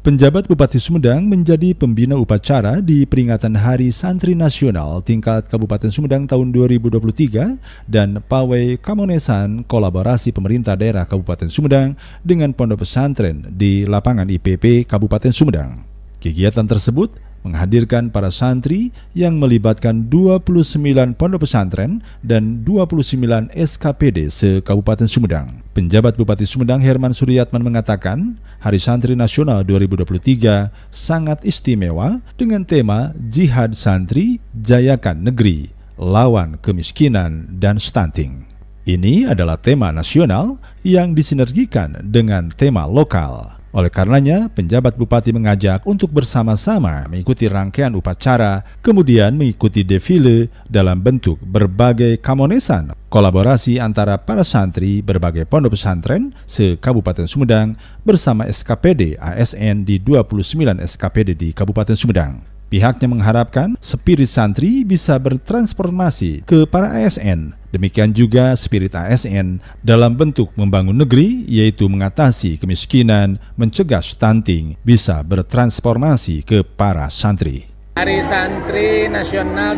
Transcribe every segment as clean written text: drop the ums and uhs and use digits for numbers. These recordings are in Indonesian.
Penjabat Bupati Sumedang menjadi pembina upacara di peringatan Hari Santri Nasional tingkat Kabupaten Sumedang tahun 2023 dan pawai kamonesan kolaborasi pemerintah daerah Kabupaten Sumedang dengan pondok pesantren di lapangan IPP Kabupaten Sumedang. Kegiatan tersebut menghadirkan para santri yang melibatkan 29 pondok pesantren dan 29 SKPD se-Kabupaten Sumedang. Penjabat Bupati Sumedang Herman Suryatman mengatakan, Hari Santri Nasional 2023 sangat istimewa dengan tema Jihad Santri, Jayakan Negeri, Lawan Kemiskinan dan Stunting. Ini adalah tema nasional yang disinergikan dengan tema lokal. Oleh karenanya, penjabat bupati mengajak untuk bersama-sama mengikuti rangkaian upacara, kemudian mengikuti defile dalam bentuk berbagai kamonesan, kolaborasi antara para santri berbagai pondok pesantren se-Kabupaten Sumedang bersama SKPD ASN di 29 SKPD di Kabupaten Sumedang. Pihaknya mengharapkan spirit santri bisa bertransformasi ke para ASN. Demikian juga spirit ASN dalam bentuk membangun negeri, yaitu mengatasi kemiskinan, mencegah stunting, bisa bertransformasi ke para santri. Hari Santri Nasional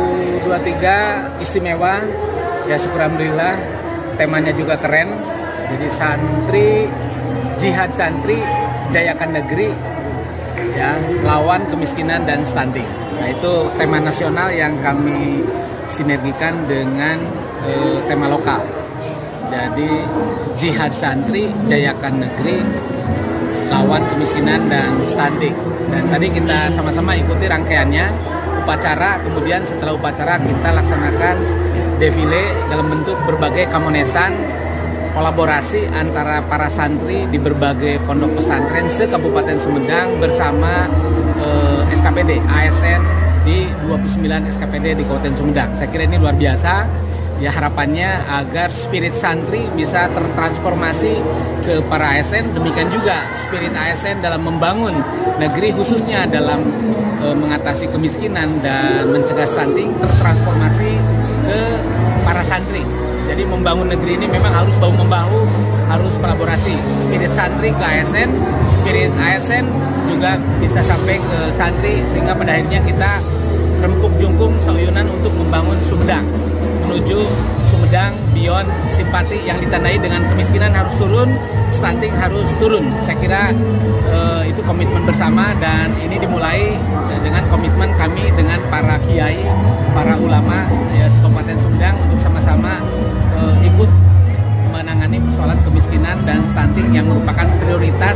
2023 istimewa, ya syukur alhamdulillah, temanya juga keren. Jadi santri, jihad santri, jayakan negeri, ya, lawan kemiskinan dan stunting. Nah, itu tema nasional yang kami sinergikan dengan tema lokal. Jadi jihad santri, jayakan negeri, lawan kemiskinan dan stunting. Dan tadi kita sama-sama ikuti rangkaiannya upacara, kemudian setelah upacara kita laksanakan defile dalam bentuk berbagai kamonesan kolaborasi antara para santri di berbagai pondok pesantren se-Kabupaten Sumedang bersama SKPD ASN di 29 SKPD di Kabupaten Sumedang. Saya kira ini luar biasa. Ya, harapannya agar spirit santri bisa tertransformasi ke para ASN, demikian juga spirit ASN dalam membangun negeri khususnya dalam mengatasi kemiskinan dan mencegah stunting tertransformasi ke para santri. Jadi membangun negeri ini memang harus bahu-membahu, harus kolaborasi. Spirit santri ke ASN, spirit ASN juga bisa sampai ke santri, sehingga pada akhirnya kita rempuk jungkung sauyunan untuk membangun Sumedang. Menuju Sumedang beyond simpati yang ditandai dengan kemiskinan harus turun, stunting harus turun. Saya kira itu komitmen bersama, dan ini dimulai dengan komitmen kami dengan para kiai, para ulama ya Kabupaten Sumedang untuk sama-sama ikut menangani persoalan kemiskinan dan stunting yang merupakan prioritas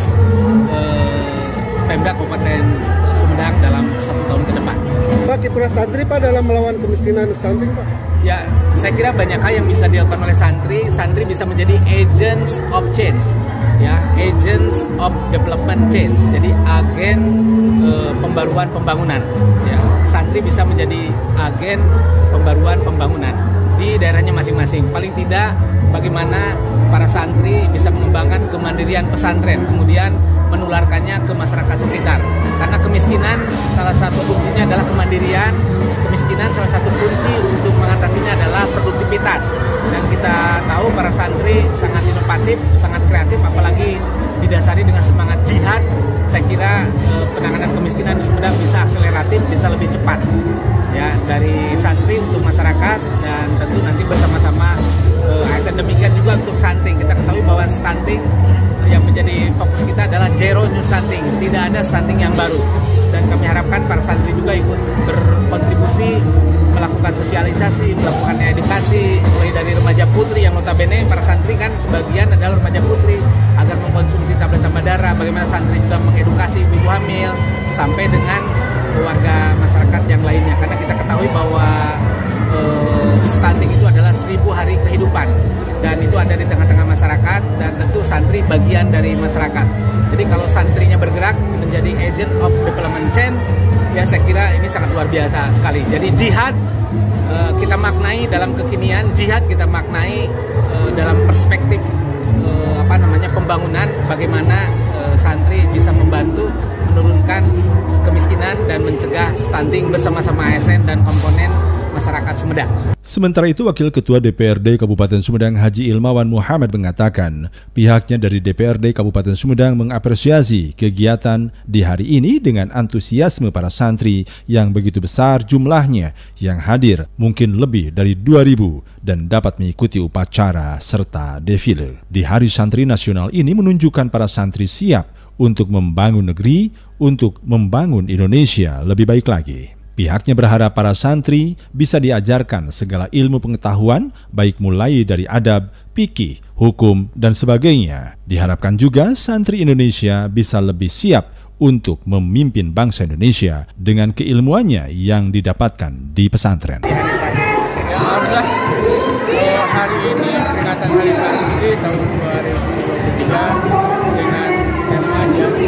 Pemda Kabupaten Sumedang dalam 1 tahun ke depan. Pak, kiprah santri Pak dalam melawan kemiskinan dan stunting Pak? Ya, saya kira banyak hal yang bisa dilakukan oleh santri. Santri bisa menjadi agents of change, ya, agents of development change. Jadi agen pembaruan pembangunan. Ya, santri bisa menjadi agen pembaruan pembangunan di daerahnya masing-masing. Paling tidak, bagaimana para santri bisa mengembangkan kemandirian pesantren, kemudian menularkannya ke masyarakat sekitar. Karena kemiskinan salah satu kuncinya adalah kemandirian. Kemiskinan salah satu kunci untuk mengatasinya adalah produktivitas. Dan kita tahu para santri sangat inovatif, sangat kreatif, apalagi didasari dengan semangat jihad. Saya kira penanganan kemiskinan di Sumedang bisa akseleratif, bisa lebih cepat. Ya, dari santri untuk masyarakat, dan tentu nanti bersama-sama ASN. Demikian juga untuk stunting. Kita ketahui bahwa stunting yang menjadi fokus kita adalah zero new stunting, tidak ada stunting yang baru. Dan kami harapkan para santri juga ikut berkontribusi, melakukan sosialisasi, melakukan edukasi, mulai dari remaja putri yang notabene para santri kan sebagian adalah remaja putri, agar mengkonsumsi tablet tambah darah. Bagaimana santri juga mengedukasi ibu hamil sampai dengan warga masyarakat yang lainnya. Karena kita ketahui bahwa stunting itu adalah 1000 hari kehidupan, dan itu ada di tengah-tengah masyarakat, dan tentu santri bagian dari masyarakat. Jadi kalau santrinya bergerak menjadi agent of development change, ya saya kira ini sangat luar biasa sekali. Jadi jihad kita maknai dalam kekinian, jihad kita maknai dalam perspektif pembangunan, bagaimana santri bisa membantu menurunkan kemiskinan dan mencegah stunting bersama-sama ASN dan komponen masyarakat Sumedang. Sementara itu, Wakil Ketua DPRD Kabupaten Sumedang Haji Ilmawan Muhammad mengatakan pihaknya dari DPRD Kabupaten Sumedang mengapresiasi kegiatan di hari ini dengan antusiasme para santri yang begitu besar jumlahnya yang hadir, mungkin lebih dari 2.000 dan dapat mengikuti upacara serta defile. Di Hari Santri Nasional ini menunjukkan para santri siap untuk membangun negeri, untuk membangun Indonesia lebih baik lagi. Pihaknya berharap para santri bisa diajarkan segala ilmu pengetahuan, baik mulai dari adab, fikih, hukum, dan sebagainya. Diharapkan juga santri Indonesia bisa lebih siap untuk memimpin bangsa Indonesia dengan keilmuannya yang didapatkan di pesantren. Ya, alhamdulillah, hari ini peringatan Hari Santri tahun 2023 dengan tema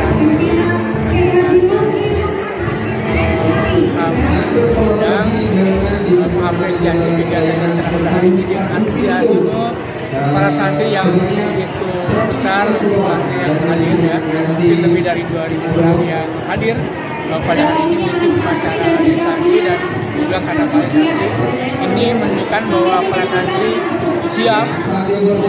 dan mengapresiasi kegiatan yang hari ini dengan antusiasme para santri yang begitu besar jumlahnya yang hadir, ya, mungkin lebih dari 2.000 orang yang hadir pada hari ini mengikuti upacara Hari Santri. Dan juga karena para santri ini menunjukkan bahwa para santri siap untuk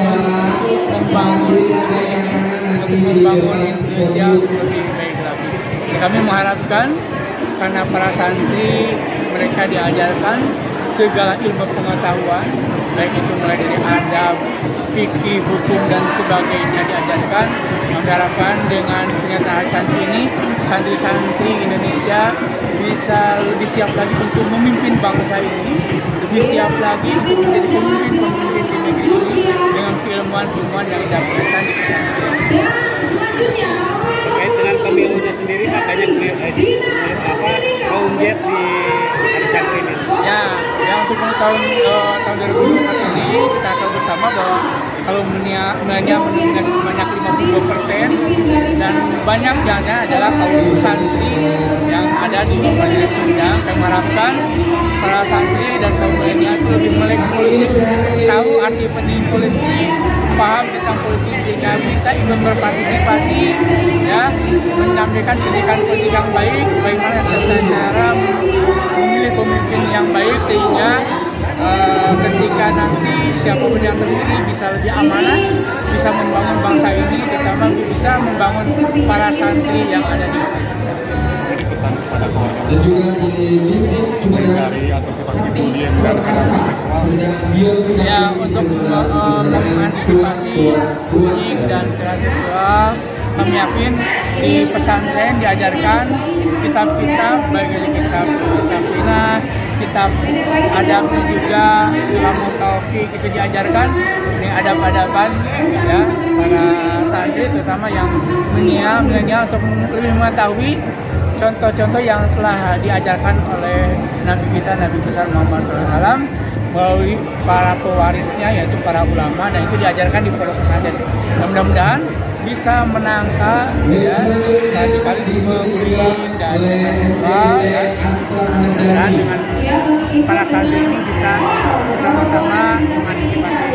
membangun Indonesia lebih baik lagi. Kami mengharapkan karena para santri mereka diajarkan segala ilmu pengetahuan, baik itu mulai dari adab, fikih, hukum, dan sebagainya diajarkan. Mengharapkan dengan pernyataan santri ini, santri-santri Indonesia bisa lebih siap lagi untuk memimpin bangsa ini, lebih siap lagi untuk menjadi pemimpin di negeri ini dengan keilmuan-ilmuan yang didapatkan di pesantren. Terkait dengan pemilunya sendiri, katanya kaum jet di Hari Santri ini. Ya, untuk tahun 2024 ini kita tahu bersama bahwa kalau milenial menunjukkan sebanyak 52% dan banyak jadinya adalah kaum santri yang ada di Kabupaten Sumedang. Kami mengharapkan para santri dan kaum milenial itu lebih melek politik, tahu arti penting politik, paham tentang politik sehingga bisa ikut berpartisipasi, ya, menampilkan pendidikan politik yang baik, bagaimana cara memilih pemimpin yang baik sehingga ketika nanti siapapun yang terpilih bisa lebih amanah, bisa membangun bangsa ini, terutama bisa membangun para santri yang ada di pesan kepada keluarga dan juga menghindari atau seperti bullying dan kekerasan seksual. Ya, untuk mengantisipasi bullying dan kekerasan seksual, kami yakin di pesantren diajarkan kitab-kitab, baik dari kitab Safinah, kitab adab juga, Sulamul Taufiq, itu diajarkan. Ini adab-adaban, ya, para santri terutama yang milenial untuk lebih mengetahui contoh-contoh yang telah diajarkan oleh Nabi kita, Nabi besar Muhammad SAW melalui para pewarisnya, yaitu para ulama, dan itu diajarkan di pondok pesantren. Mudah-mudahan bisa menangkal, ya, radikalisme, bullying, dan seksual, ya, dan dengan para santri ini bisa bersama-sama mengantisipasi